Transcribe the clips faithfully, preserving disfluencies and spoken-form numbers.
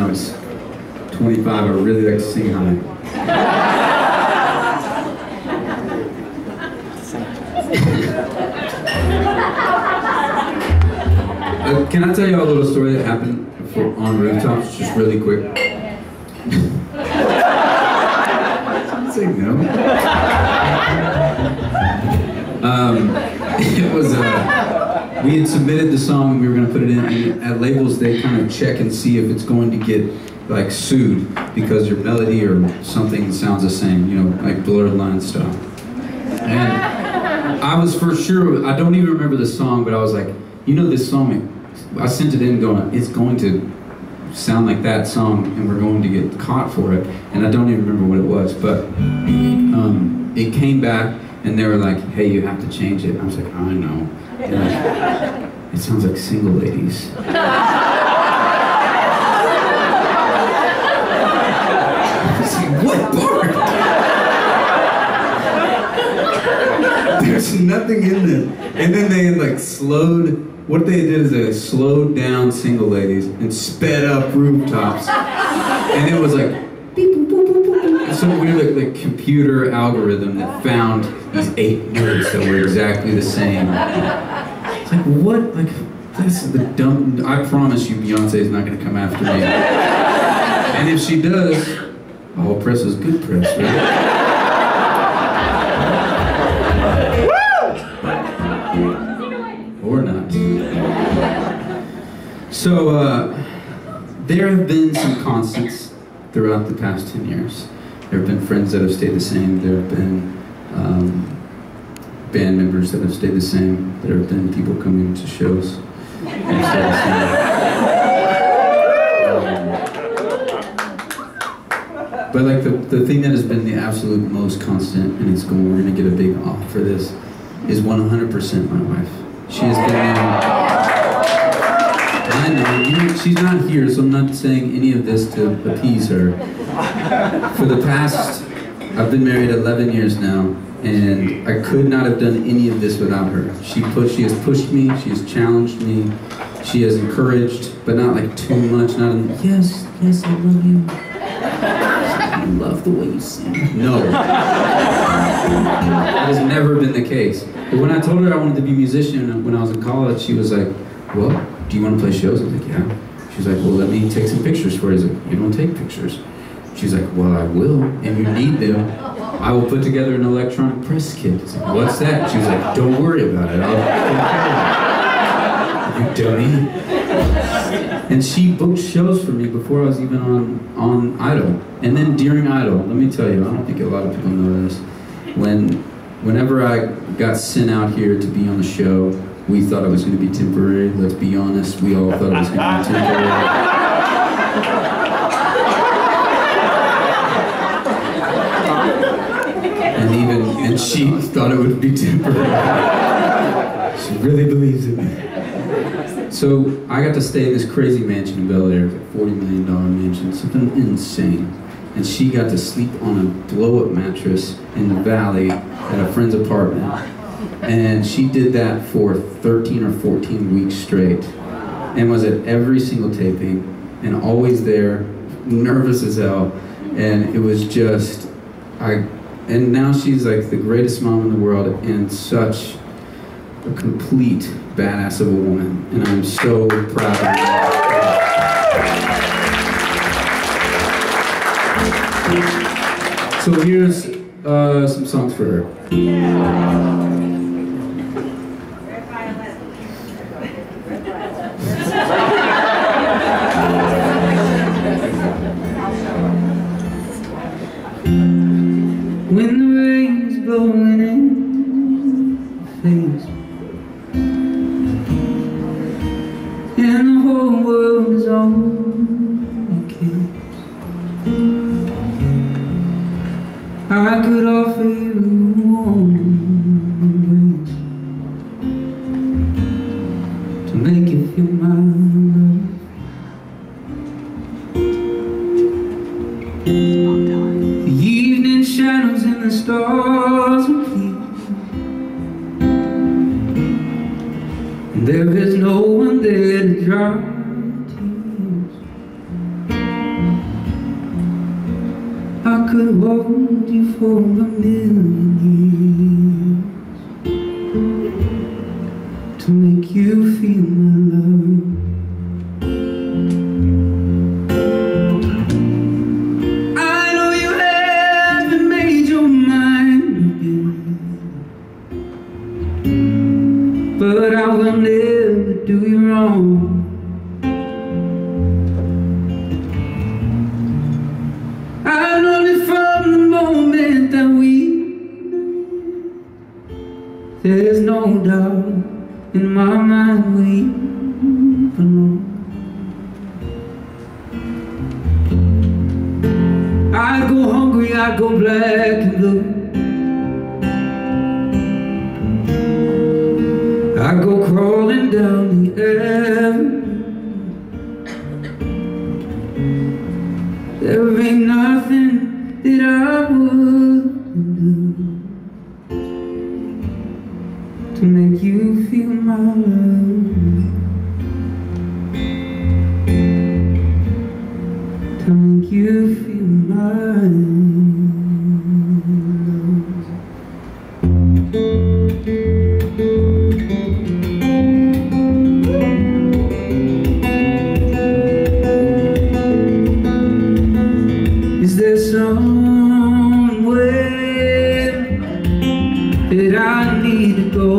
was twenty-five, I really like to sing high. uh, can I tell you a little story that happened for, on rooftops, just really quick? Say no. Um, it was uh, we had submitted the song and we were going to put it in, and at labels they kind of check and see if it's going to get like sued because your melody or something sounds the same, you know, like blurred line stuff. And I was for sure, I don't even remember the song, but I was like, you know this song, I sent it in going, it's going to sound like that song and we're going to get caught for it. And I don't even remember what it was, but um, it came back and they were like, hey, you have to change it. And I was like, I know. And like, it sounds like Single Ladies. I was like, what part? There's nothing in there. And then they had like slowed, what they did is they slowed down Single Ladies and sped up Rooftops. And it was like, beep, boop, boop, boop, boop. Some weird like, like computer algorithm that found these eight notes that were exactly the same. It's like, what? Like, this is the dumb, I promise you Beyonce is not gonna come after me. And if she does, all press is good press, right? Or not. So, uh, there have been some constants throughout the past ten years. There have been friends that have stayed the same. There have been um, band members that have stayed the same. There have been people coming to shows that have stayed the same. Um, but like the, the thing that has been the absolute most constant, and it's going, we're going to get a big off for this, is one hundred percent my wife. She has been there. I know, you know, she's not here, so I'm not saying any of this to appease her. For the past, I've been married eleven years now, and I could not have done any of this without her. She pushed, she has pushed me, she has challenged me, she has encouraged, but not like too much, not in, yes, yes, I love you. I love the way you sing. No. That has never been the case. But when I told her I wanted to be a musician when I was in college, she was like, well, do you want to play shows? I was like, yeah. She's like, well, let me take some pictures for you. I was like, you don't take pictures. She's like, well, I will, and you need them. I will put together an electronic press kit. I was like, what's that? She was like, don't worry about it. I'll take care of it. You dummy. And she booked shows for me before I was even on, on Idol. And then during Idol, let me tell you, I don't think a lot of people know this, when, whenever I got sent out here to be on the show, we thought it was going to be temporary. Let's be honest, we all thought it was going to be temporary. And even, and she thought it would be temporary. She really believes in me. So I got to stay in this crazy mansion in Bel Air, like forty million dollar mansion, something insane. And she got to sleep on a blow-up mattress in the valley at a friend's apartment. And she did that for thirteen or fourteen weeks straight. And was at every single taping, and always there, nervous as hell. And it was just, I, and now she's like the greatest mom in the world and such a complete badass of a woman. And I'm so proud of her. So here's uh, some songs for her. When the rain's blowing in face, and the whole world is on your case, I could offer you a warm embrace to make you feel my love. The evening shadows and the stars will keep, and there is no one there to dry tears. could hold you for a million years to make you feel my love. I know you haven't made your mind up yet, but I will never do you wrong. I've known it from the moment that we met. There's no doubt in my mind we belong. I go hungry, I go black and blue. I go crawling down the avenue. There ain't nothing that I wouldn't do to make you feel my love, to make you feel my love. Is there somewhere that I need to go?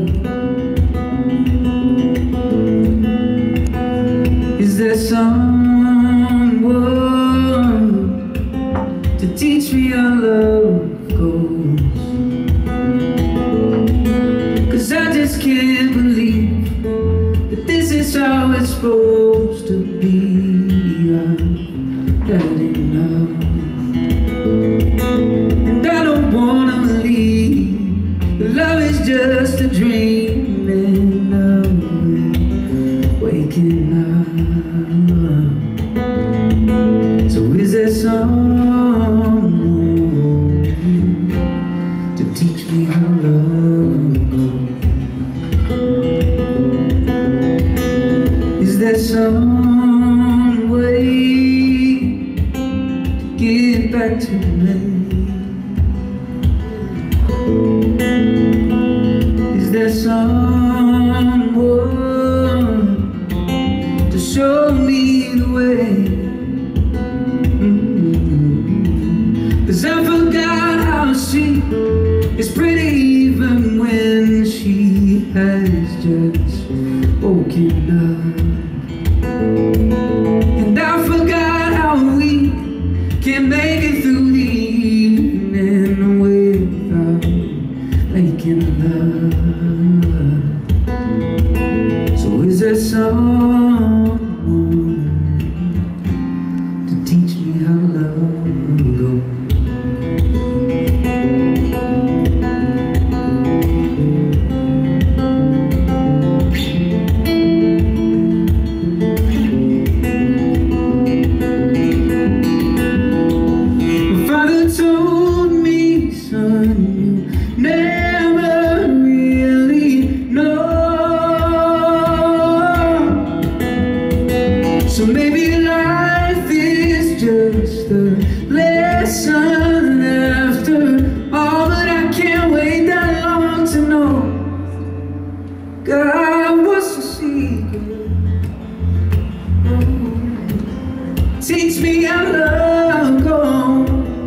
Is there someone to teach me how love goes? 'Cause I just can't believe that this is how it's supposed to be. I've had enough, and I don't wanna believe that love is just a dream, and I'm waking up. So is there someone to teach me how love goes? Is there some way to get back to me? Is there someone to show me the way? Mm-hmm. 'Cause I forgot how she is pretty even when she has just woken up. And I forgot how we can make it through the evening without making love. So is there someone to teach me how love goes? My father told me, son, you never really know. So maybe life is just a lesson after all, but I can't wait that long to know. God, what's the secret? Oh, teach me how love goes.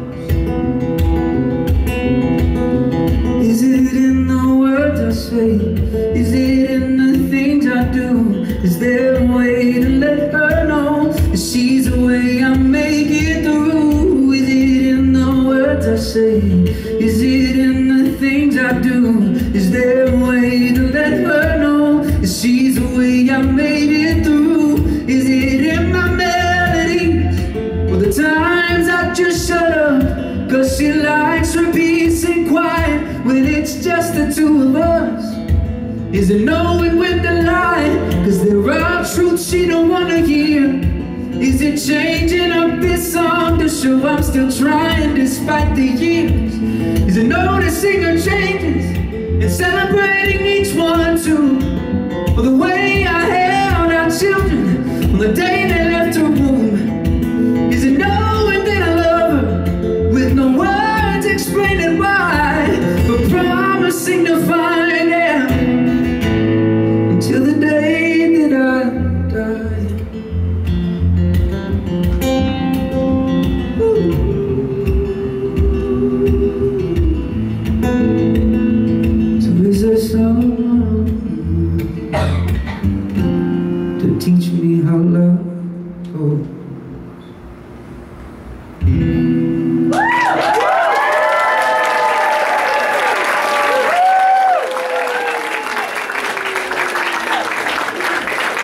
Is it in the words I say? Is it in the things I do? Is there a way to let her know that she's the way I make it through? Is it in the words I say? Is it in the things I do? Is there a way to let her know that she's the way I made it through? Is it in my melodies or the times I just shut up? 'Cause she likes her peace and quiet when it's just the two of us. Is it knowing when to lie? 'Cause there are truths she don't wanna hear. Is it changing up this song to show I'm still trying despite the years? Is it noticing her changes and celebrating each one too? Or the way I held our children on the day